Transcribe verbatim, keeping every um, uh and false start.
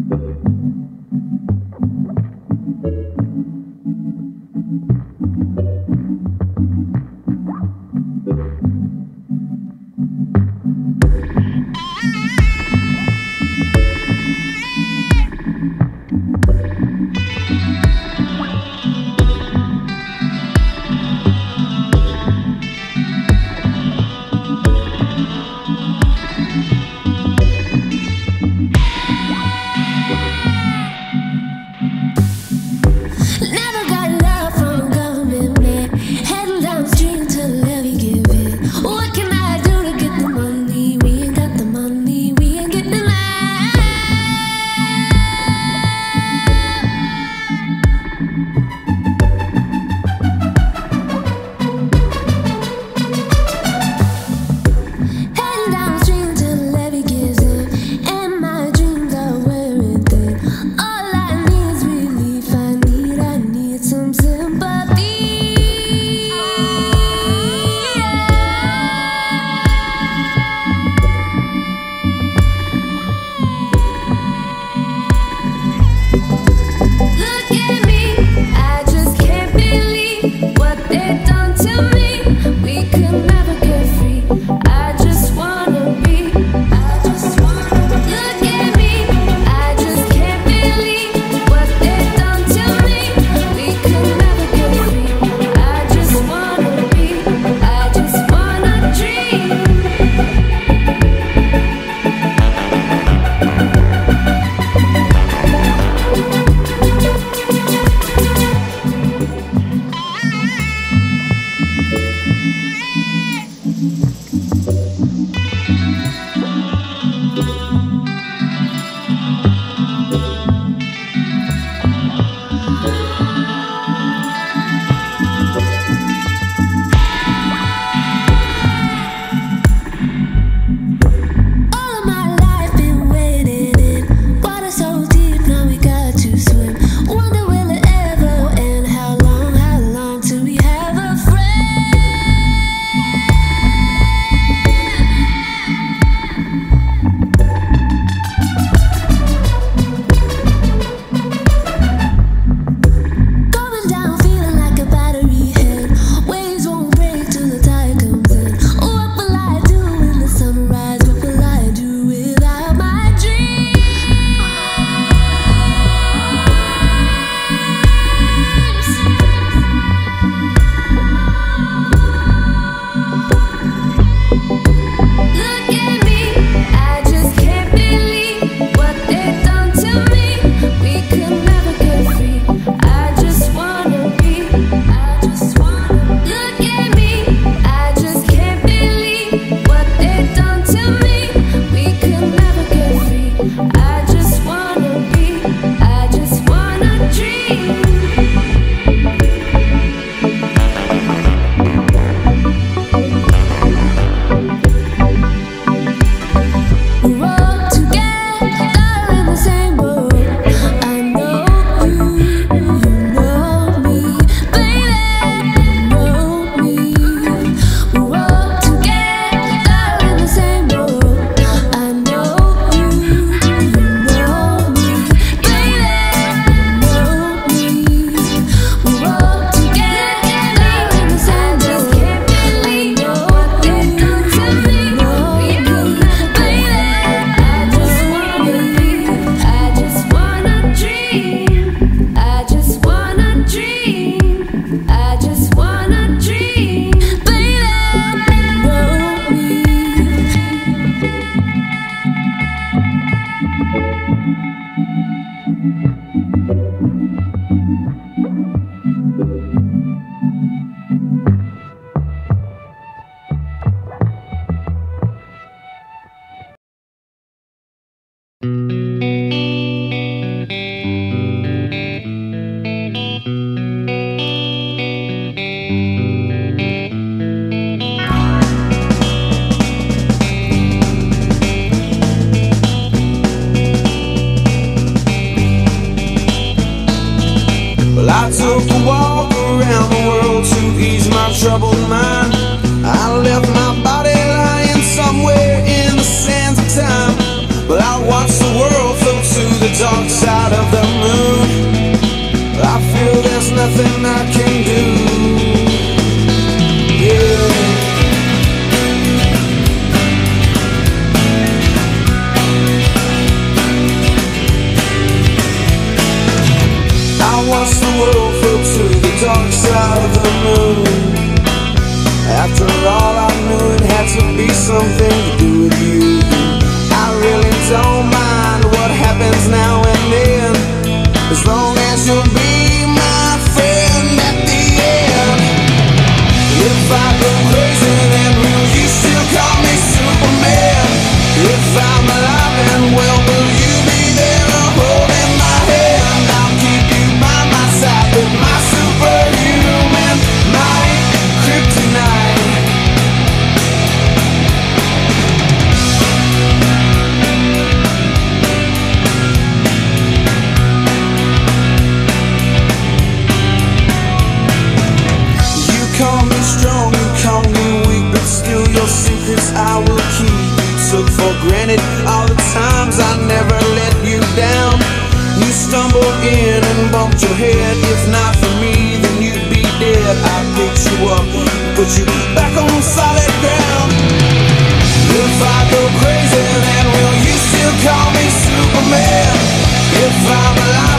I took a walk around the world to ease my troubled mind. I left my body lying somewhere in the sands of time, but I watched the world flow to the dark to the dark side of the moon. After all, I knew it had to be something to do with you. I really don't mind what happens now and then, as long as you'll be my friend at the end. If I go crazy, then will you still call me Superman? If I'm alive and well, will you be there holding my hand? I'll keep you by my side with my superhuman might, kryptonite. You call me strong, you call me weak, but still your secrets I will keep. Took for granted all the times I never let you down. You stumbled in and bumped your head. If not for me, then you'd be dead. I picked you up, put you back on solid ground. If I go crazy, then will you still call me Superman? If I'm alive